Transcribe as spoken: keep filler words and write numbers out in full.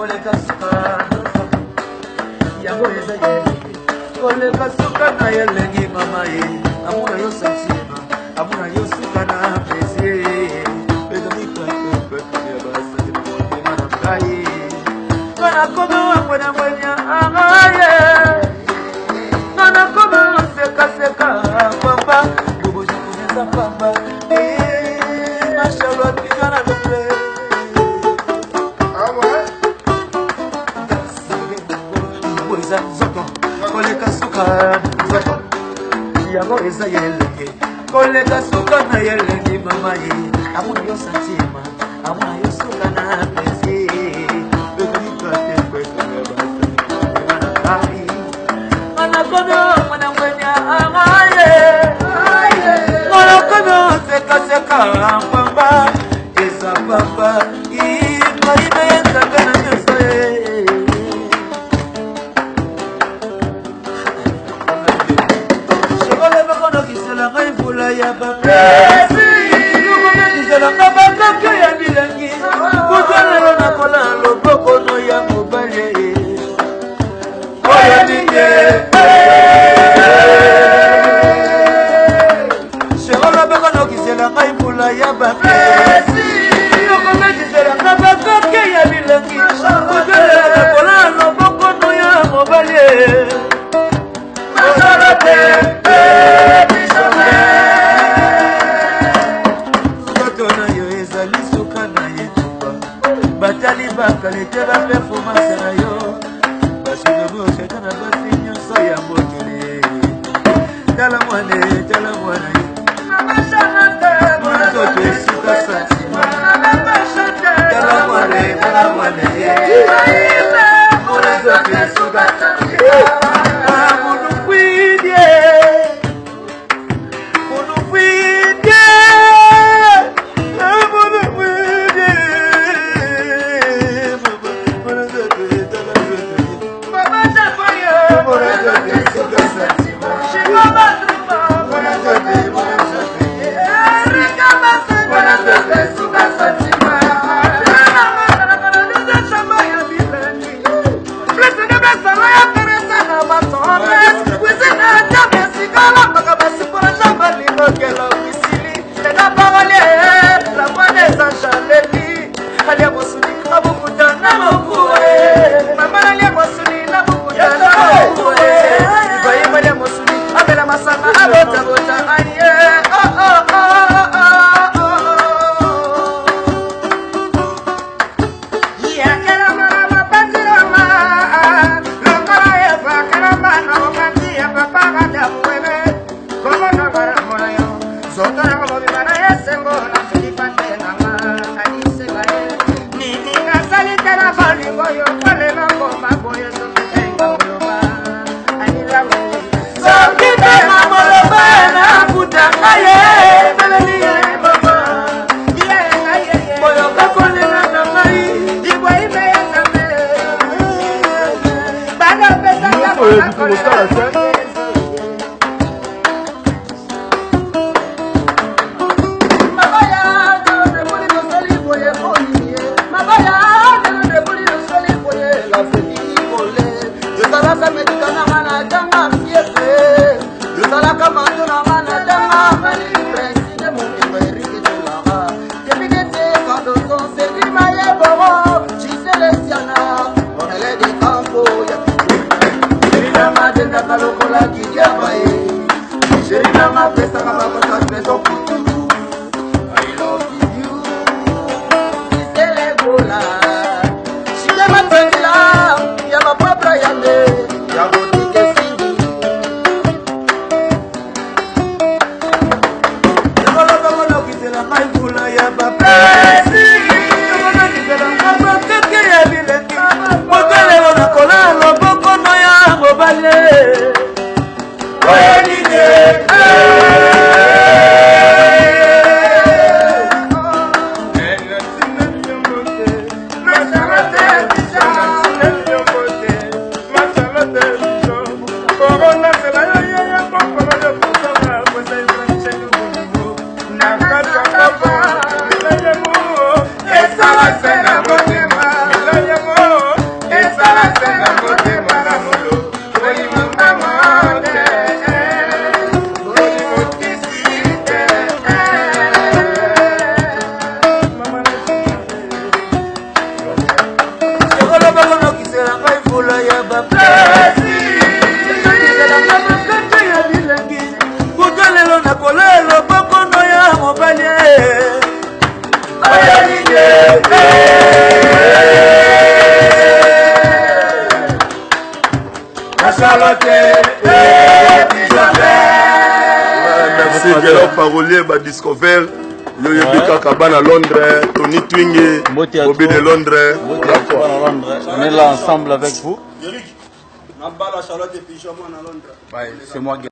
koleka suka yango ezaye koleka suka na yelengi mama ye amuna yo santima amuna yo suka na plaisir bezami pepe pepe ya basa de monte mana kai kana komo mwana mwanya amaye kana komo seka seka papa bobo jikuneza papa eh mashallah kijana doble koleka suka zoto yango eza yelenge koleka suka na yelenge mama ye amuna yo santima amuna yo suka na plaisir bekani kate kweka basa mana kai mana kono mana mwenya amaye mana kono seka seka pamba eza pamba ima ime yenzanga na mesoye ya bapesi nizalanga bakake ya bilengi kuzalelo na kola loboko no ya mobale oyo ninge sherola beko nokizelanga ibula ya bapesi yokobe nizelanga bakake ya bilengi kuzalelo na kola loboko no ya mobale osalate batali bakalete ba performance na yo basidobo setana basinyo so ya motole tala mwane tala mwane mama chante mwana toto esuka santima mama chante tala mwane tala mwane mwana toto esuka santima munu kwidie munu kwidie Charlotte et merci Diallo parolier ba discover yo yebika kabana Londres Tony Twingy Bobby de Londres on est là ensemble avec vous. Charlotte et Pigeon à Londres. C'est moi.